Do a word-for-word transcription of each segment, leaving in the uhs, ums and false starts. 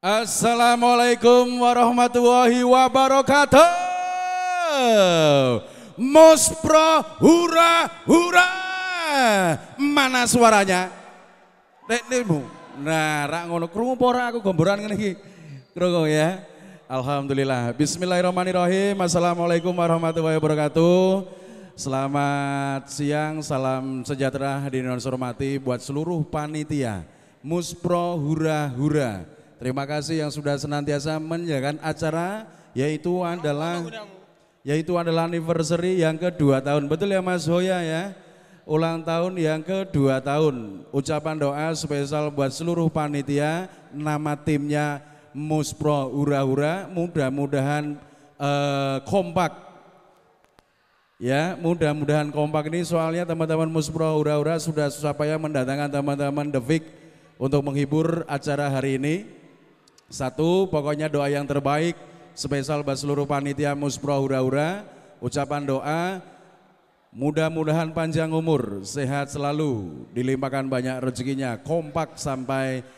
Assalamualaikum warahmatullahi wabarakatuh. Muspro hura hura. Mana suaranya? Reknimu. Nah, rak ngono krungu pora aku gomboran ngene iki. Krungu ya. Alhamdulillah. Bismillahirrahmanirrahim. Assalamualaikum warahmatullahi wabarakatuh. Selamat siang, salam sejahtera hadirin yang hormati buat seluruh panitia Muspro hura hura. Terima kasih yang sudah senantiasa menjalankan acara, yaitu adalah yaitu adalah anniversary yang kedua tahun. Betul ya Mas Hoya ya? Ulang tahun yang kedua tahun. Ucapan doa spesial buat seluruh panitia, nama timnya Muspro hura hura. Mudah-mudahan eh, kompak. Ya, mudah-mudahan kompak ini soalnya teman-teman Muspro hura hura sudah susah payah mendatangkan teman-teman The Vic untuk menghibur acara hari ini. Satu, pokoknya doa yang terbaik spesial buat seluruh panitia Muspro hura hura. Ucapan doa, mudah-mudahan panjang umur, sehat selalu, dilimpahkan banyak rezekinya, kompak sampai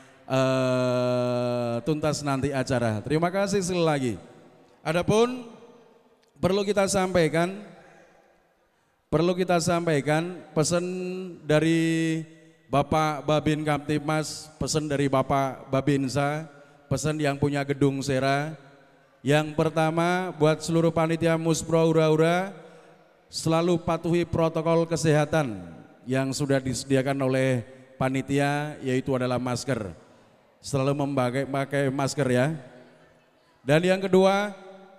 uh, tuntas nanti acara. Terima kasih sekali lagi. Adapun perlu kita sampaikan, perlu kita sampaikan pesan dari Bapak Babin Kamtipmas, pesan dari Bapak Babinsa, pesan yang punya gedung Sera. Yang pertama buat seluruh panitia Muspro hura hura, selalu patuhi protokol kesehatan yang sudah disediakan oleh panitia, yaitu adalah masker. Selalu memakai pakai masker ya. Dan yang kedua,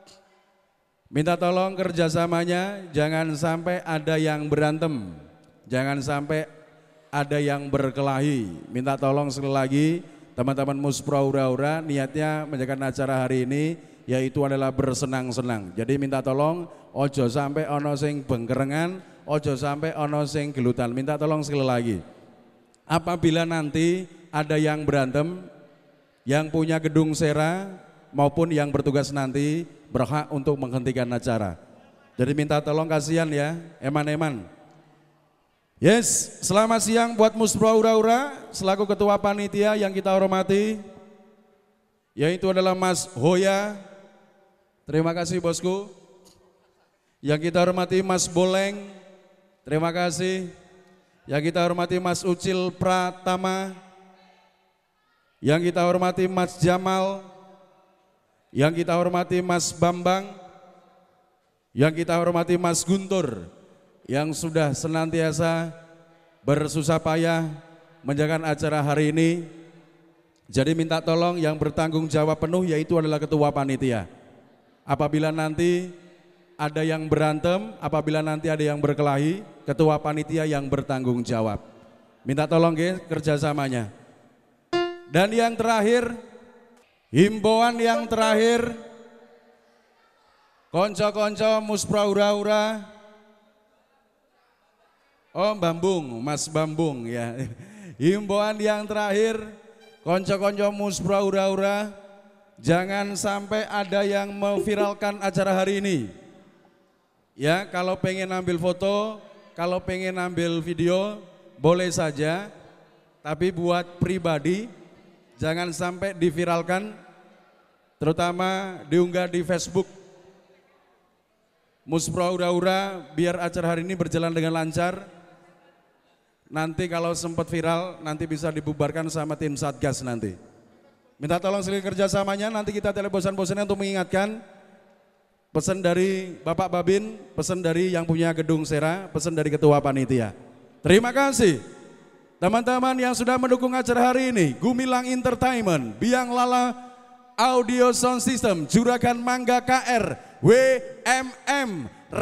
minta tolong kerjasamanya, jangan sampai ada yang berantem, jangan sampai ada yang berkelahi. Minta tolong sekali lagi teman-teman Muspro hura hura, niatnya menjalankan acara hari ini yaitu adalah bersenang-senang. Jadi minta tolong ojo sampai ono sing bengkerengan, ojo sampai ono sing gelutan. Minta tolong sekali lagi. Apabila nanti ada yang berantem, yang punya gedung Sera maupun yang bertugas nanti berhak untuk menghentikan acara. Jadi minta tolong, kasihan ya, eman-eman. Yes, selamat siang buat Muspro hura hura selaku ketua panitia yang kita hormati, yaitu adalah Mas Hoya. Terima kasih bosku. Yang kita hormati Mas Boleng. Terima kasih. Yang kita hormati Mas Ucil Pratama. Yang kita hormati Mas Jamal. Yang kita hormati Mas Bambang. Yang kita hormati Mas Guntur, yang sudah senantiasa bersusah payah menjalankan acara hari ini. Jadi minta tolong yang bertanggung jawab penuh yaitu adalah ketua panitia. Apabila nanti ada yang berantem, apabila nanti ada yang berkelahi, ketua panitia yang bertanggung jawab. Minta tolong ya kerjasamanya. Dan yang terakhir, himbauan yang terakhir, konco-konco Muspro hura hura. Oh Bambung, Mas Bambung ya. Himbauan yang terakhir, konco-konco Muspro hura hura, jangan sampai ada yang memviralkan acara hari ini. Ya, kalau pengen ambil foto, kalau pengen ambil video, boleh saja. Tapi buat pribadi, jangan sampai diviralkan, terutama diunggah di Facebook Muspro hura hura, biar acara hari ini berjalan dengan lancar. Nanti kalau sempat viral, nanti bisa dibubarkan sama tim Satgas nanti. Minta tolong sekali kerjasamanya, nanti kita telebosan-bosannya untuk mengingatkan. Pesan dari Bapak Babin, pesan dari yang punya gedung Sera, pesan dari ketua panitia. Terima kasih teman-teman yang sudah mendukung acara hari ini. Gumilang Entertainment, Biang Lala Audio Sound System, Juragan Mangga K R, W M M,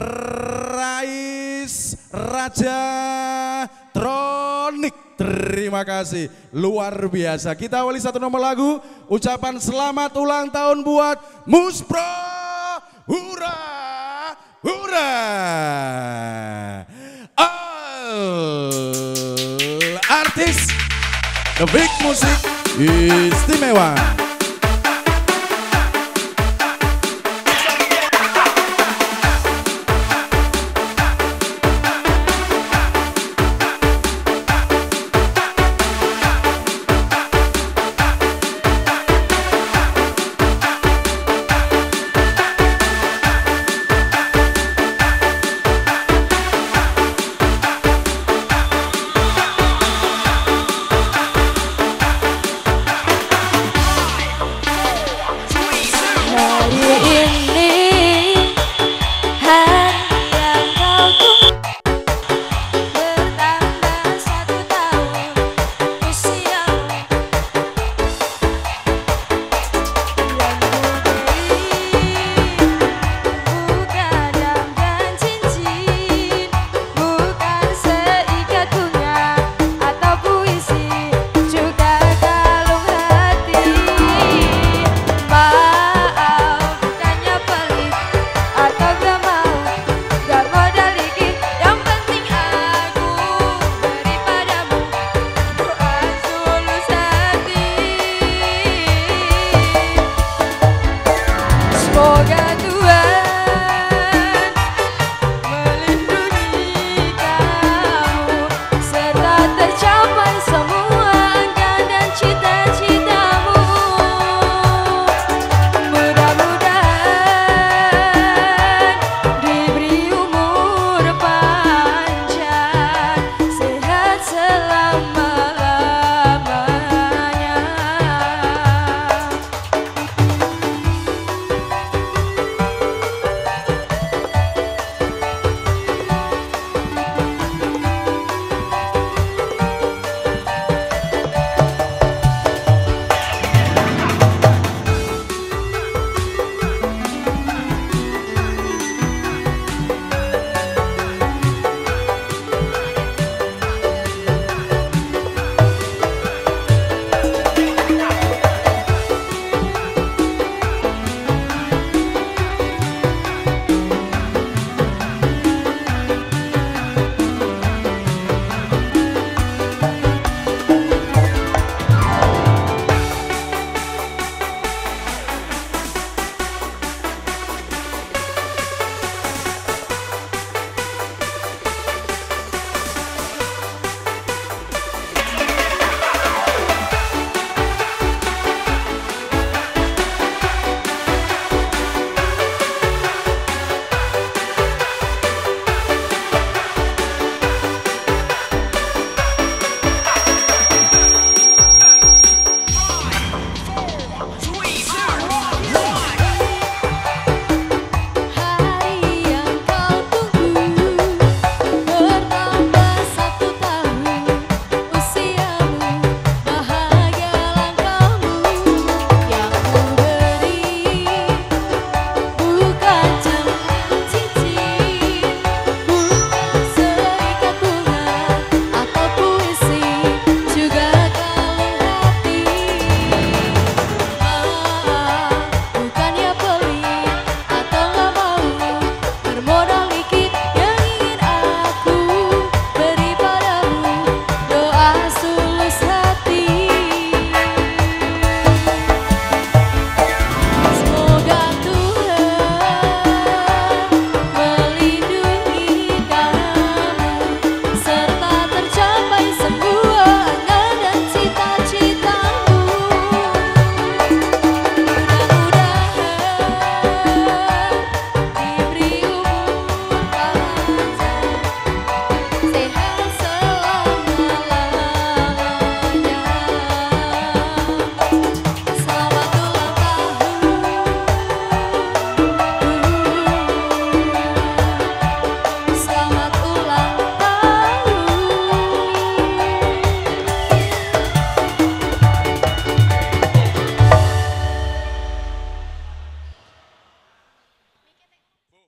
Rais Raja Tronik. Terima kasih, luar biasa. Kita awali satu nomor lagu, ucapan selamat ulang tahun buat Muspro hura hura. All artis The Vic Musik istimewa.